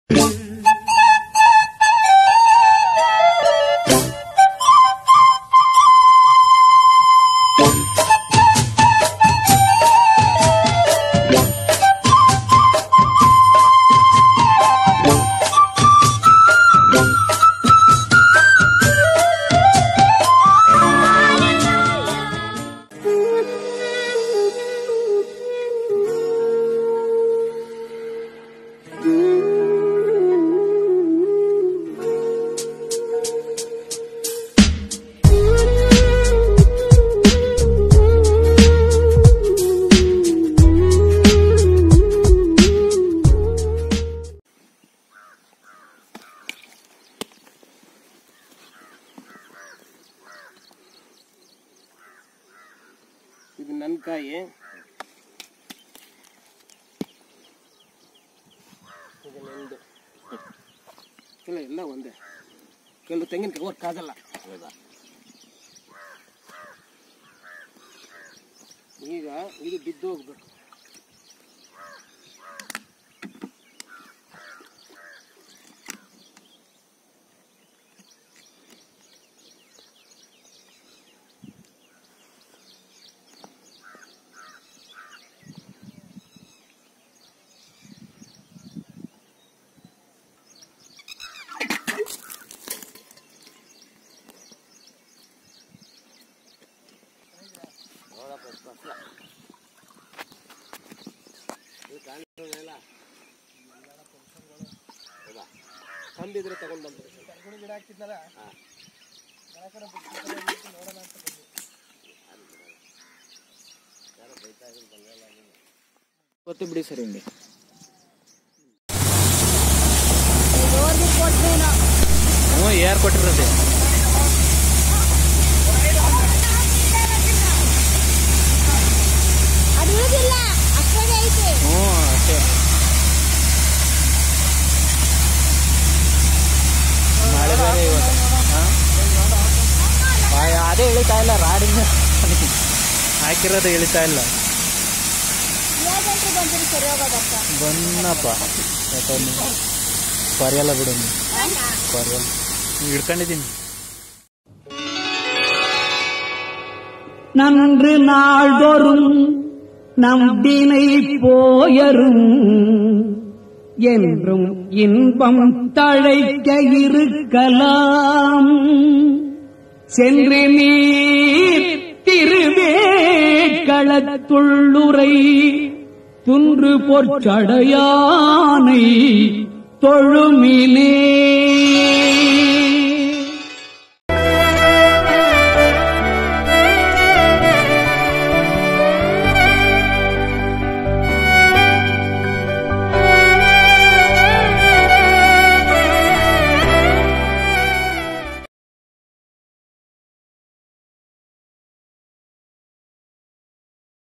ಇದು ನನ್ನ ಕಾಯಿ, ಇದು ನಂದು. ಎಲ್ಲ ಒಂದೇ, ಕೆಲವು ತೆಂಗಿನಕಾಯಿ ಹೋಗಕ್ಕಾಗಲ್ಲ. ಈಗ ಇದು ಬಿದ್ದು ಹೋಗ್ಬೇಕು. ಕಂಬಿದ್ರೆ ತಗೊಂಡ್ ಬಂದ್ರೆ ಗಿಡ ಹಾಕ್ತಿದ್ನಲ್ಲ, ಗೊತ್ತು ಬಿಡಿ ಸರ್. ಹಿಂಗೆ ಯಾರು ಕೊಟ್ಟಿರೋದು? ಅಷ್ಟೇ. ಮಳೆ ಬೇರೆ ಇವತ್ತು. ಅದೇ ಇಳಿತಾ ಇಲ್ಲ, ರಾಡಿಂದ ಹಾಕಿರೋದು ಇಳಿತಾ ಇಲ್ಲ. ಬನ್ನಪ್ಪ ಪರ್ಯಲ್ಲ ಬಿಡು, ಪರ್ಯಲ್ಲ ಹಿಡ್ಕೊಂಡಿದ್ದೀನಿ. நன்று நாள்தோறும் நம்பினை போயரும் என்றும் இன்பம் தழைக்க இருக்கலாம். சென்று நீர் திருவேக்களத்துள்ளுரை துன்று பொற்சடையானை தொழுமினே.